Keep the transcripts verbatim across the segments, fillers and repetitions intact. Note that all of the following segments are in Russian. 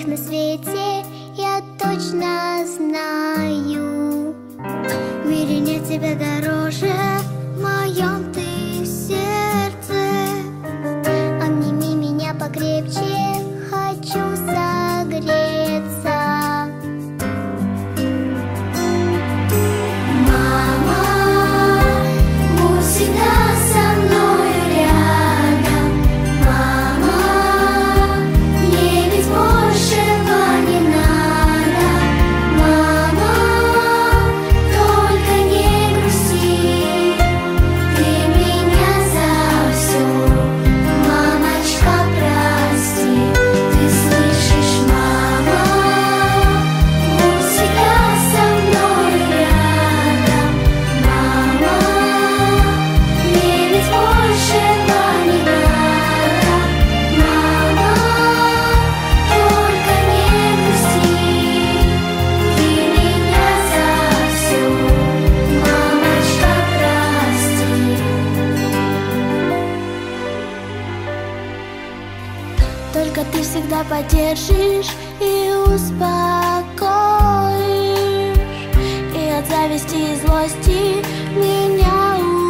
на свете, я точно знаю. В мире нет тебя дороже, в моем ты сердце. Обними меня покрепче, хочу согреться. Мама, будь всегда со мною рядом. Мама, мне ведь большего не надо. Мама, только не грусти, ты меня за все. Мамочка, прости, ты слышишь, мама, будь всегда со мною рядом. Мама, мне ведь большего не надо. Мама, только не грусти, ты меня за все. Мамочка, прости. Только ты всегда поддержишь и успокоишь, и от зависти и злости меня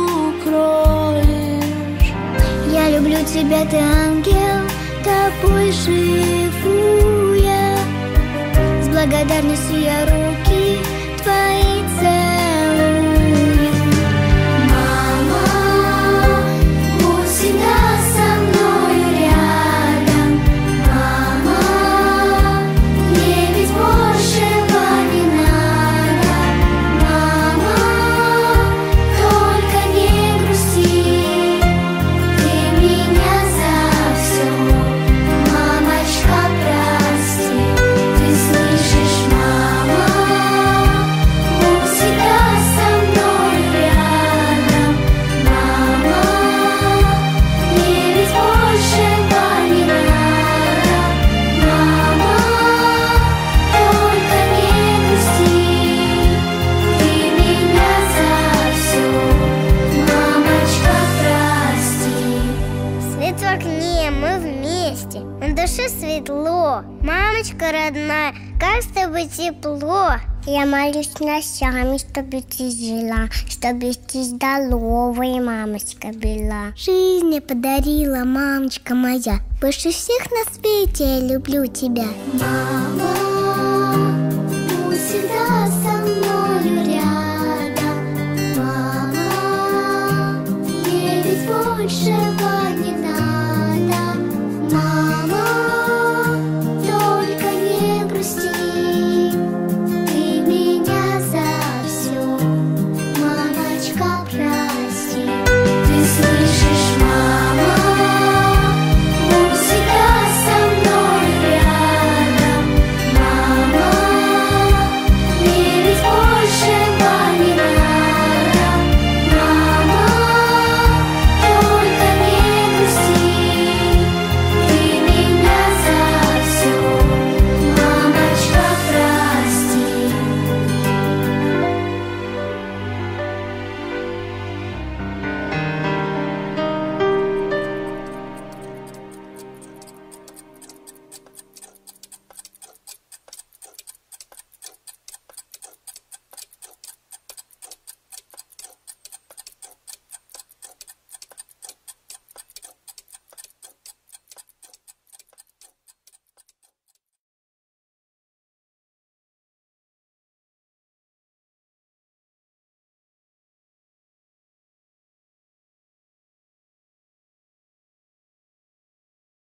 укроешь. Я люблю тебя, ты ангел, тобой живу я. С благодарностью я руки твои целую. Мама, будь всегда со мною рядом. Мама, мне ведь большего не надо. Мама, только не грусти, ты меня за все. Мамочка, прости, ты слышишь, мама, будь всегда со мною рядом. Мама, мне ведь большего не надо. Мама, только не грусти, ты меня за все. Мамочка, прости. Свет в окне, мы вместе, на душе светло. Мамочка родная, как с тобой тепло. Я молюсь ночами, чтобы ты жила, чтобы ты здоровая, мамочка, была. Жизнь мне подарила, мамочка моя. Больше всех на свете я люблю тебя. Мама.